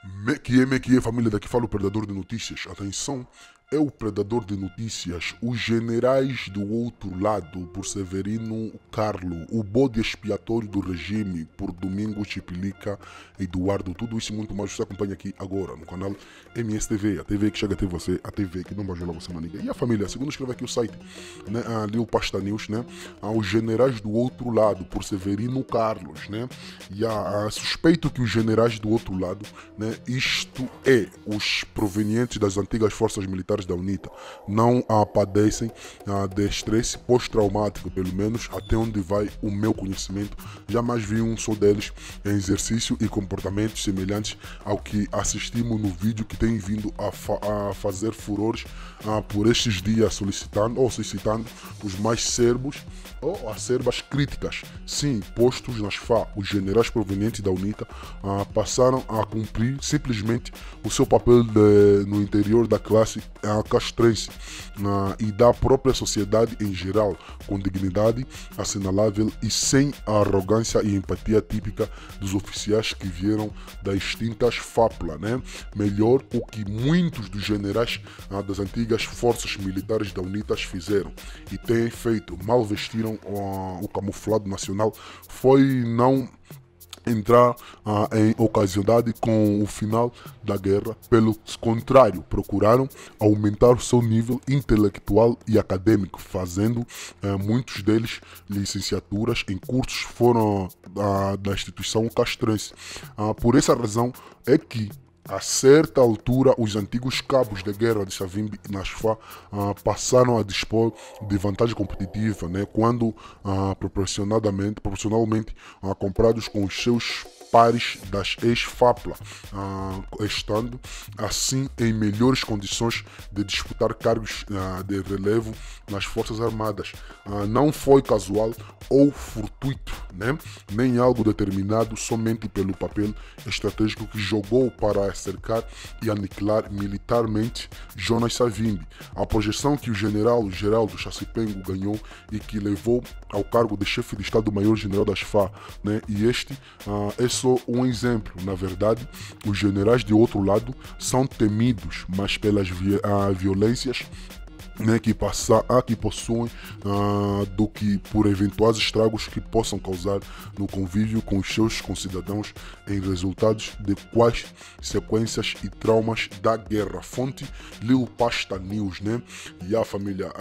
Que é família, daqui fala o Predador de Notícias. Atenção, é o Predador de Notícias. Os generais do outro lado, por Severino Carlo, o bode expiatório do regime, por Domingo Chipilica Eduardo. Tudo isso e muito mais você acompanha aqui agora no canal MSTV, a TV que chega até você, a TV que não vai jogar você na liga. E a família, segundo escreve aqui o site, né, ali o Pasta News, né, os generais do outro lado, por Severino Carlos, né, e suspeito que os generais do outro lado, né, isto é, os provenientes das antigas forças militares da UNITA, não padecem de estresse pós-traumático, pelo menos até onde vai o meu conhecimento. Jamais vi um só deles em exercício e comportamentos semelhantes ao que assistimos no vídeo que tem vindo a fazer furores por estes dias, solicitando os mais serbos ou acerbas críticas. Sim, postos nas FA, os generais provenientes da UNITA passaram a cumprir simplesmente o seu papel no interior da classe castrense e da própria sociedade em geral, com dignidade assinalável e sem a arrogância e empatia típica dos oficiais que vieram das extintas FAPLA, né? Melhor, o que muitos dos generais das antigas forças militares da UNITA fizeram e têm feito, mal vestiram o camuflado nacional, foi não entrar em ocasionalidade com o final da guerra. Pelo contrário, procuraram aumentar o seu nível intelectual e acadêmico, fazendo muitos deles licenciaturas em cursos fora da instituição castrense. Por essa razão é que a certa altura, os antigos cabos de guerra de Savimbi e Nasfá passaram a dispor de vantagem competitiva, né, quando proporcionalmente comparados com os seus pares das ex-FAPLA, estando assim em melhores condições de disputar cargos de relevo nas Forças Armadas. Não foi casual ou fortuito, né? Nem algo determinado somente pelo papel estratégico que jogou para cercar e aniquilar militarmente Jonas Savimbi. A projeção que o general Geraldo Chacipengo ganhou e que levou ao cargo de chefe de Estado-Maior-General das FA, né? E este é só um exemplo. Na verdade, os generais de outro lado são temidos, mas pelas violências, né, que possuem do que por eventuais estragos que possam causar no convívio com os seus concidadãos em resultados de quais sequências e traumas da guerra. Fonte Lil Pasta News, né? E a família,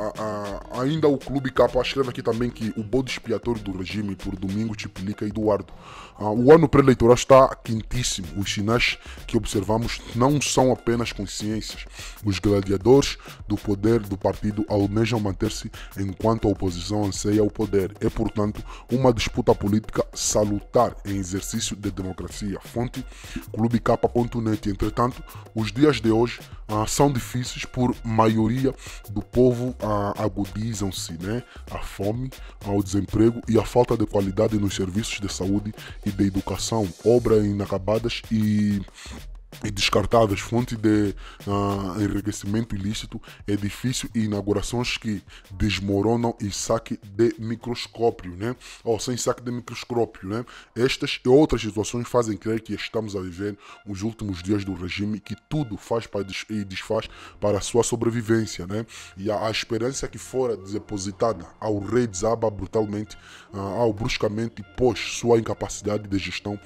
ainda o Clube Capa escreve aqui também que o bode expiatório do regime por Domingo Chipilica Eduardo. O ano pré-eleitoral está quentíssimo. Os sinais que observamos não são apenas consciências. Os gladiadores do poder do partido almejam manter-se enquanto a oposição anseia o poder. É, portanto, uma disputa política salutar em exercício de democracia. Fonte clubecapa.net. Entretanto, os dias de hoje são difíceis por maioria do povo, agudizam-se, né? A fome, o desemprego e a falta de qualidade nos serviços de saúde e de educação, obras inacabadas e descartáveis, fonte de enriquecimento ilícito, edifício e inaugurações que desmoronam e saque de microscópio, né? Sem saque de microscópio, né? Estas e outras situações fazem crer que estamos a viver os últimos dias do regime, que tudo faz e desfaz para a sua sobrevivência, né? E a esperança que fora depositada ao rei desaba brutalmente, bruscamente, pós sua incapacidade de gestão,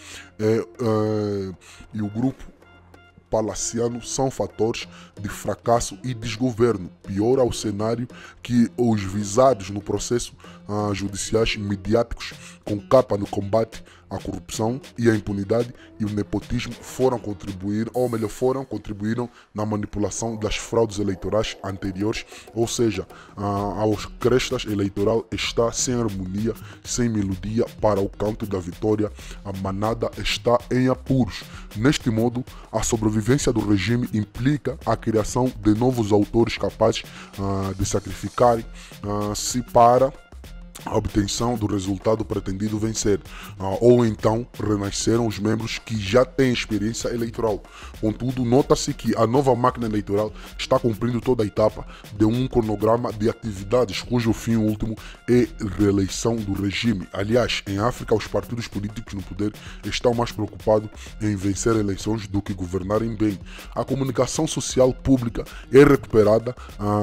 e o grupo palaciano são fatores de fracasso e desgoverno. Piora o cenário que os visados no processo judiciais mediáticos com capa no combate à corrupção e à impunidade e o nepotismo contribuíram na manipulação das fraudes eleitorais anteriores, ou seja, aos crestas eleitoral está sem harmonia, sem melodia para o canto da vitória, a manada está em apuros. Neste modo, a sobrevivência do regime implica a criação de novos autores capazes de sacrificarem-se para a obtenção do resultado pretendido vencer, ou então renasceram os membros que já têm experiência eleitoral. Contudo, nota-se que a nova máquina eleitoral está cumprindo toda a etapa de um cronograma de atividades cujo fim último é reeleição do regime. Aliás, em África, os partidos políticos no poder estão mais preocupados em vencer eleições do que governarem bem. A comunicação social pública é recuperada,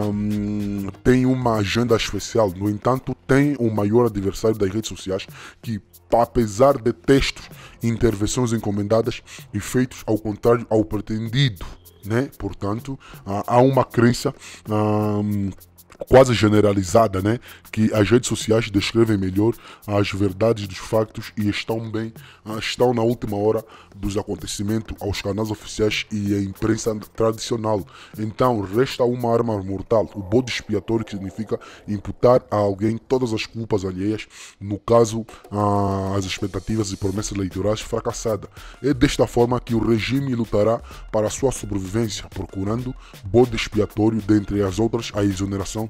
tem uma agenda especial, no entanto, tem o maior adversário das redes sociais que, apesar de textos e intervenções encomendadas e feitos ao contrário ao pretendido, né? Portanto, há uma crença quase generalizada, né, que as redes sociais descrevem melhor as verdades dos factos e estão na última hora dos acontecimentos aos canais oficiais e à imprensa tradicional. Então resta uma arma mortal, o bode expiatório, que significa imputar a alguém todas as culpas alheias, no caso as expectativas e promessas eleitorais fracassadas. É desta forma que o regime lutará para a sua sobrevivência, procurando bode expiatório, dentre as outras, a exoneração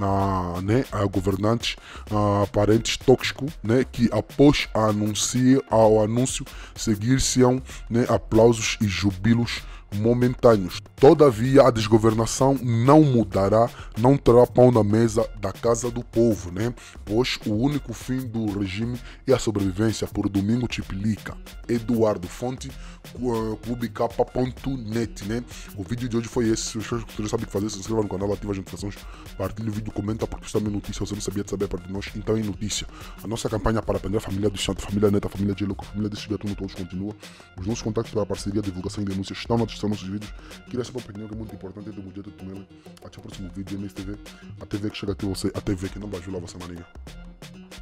a governantes aparentes tóxicos, né, que após ao anúncio seguir-se-ão, né, aplausos e jubilos momentâneos. Todavia, a desgovernação não mudará, não terá pão na mesa da casa do povo, né? Pois o único fim do regime é a sobrevivência. Por Domingo Tiplica, Eduardo, fonte clubecapa.net, né? O vídeo de hoje foi esse. Se você já sabe o que fazer, se inscreva no canal, ativa as notificações, partilhe o vídeo, comenta, porque isso também é notícia, você não sabia de saber a parte de nós, então é notícia. A nossa campanha para aprender a família do Santo, família Neta, família de Louco, família desse gatuno todos continua. Os nossos contatos para a parceria, divulgação e denúncias estão na descrição dos nossos vídeos. Queria saber a opinião, que é muito importante, do Mudjeta Tumela. Até o próximo vídeo, MSTV, a TV que chega até você, a TV que não vai ajudar você, maninha.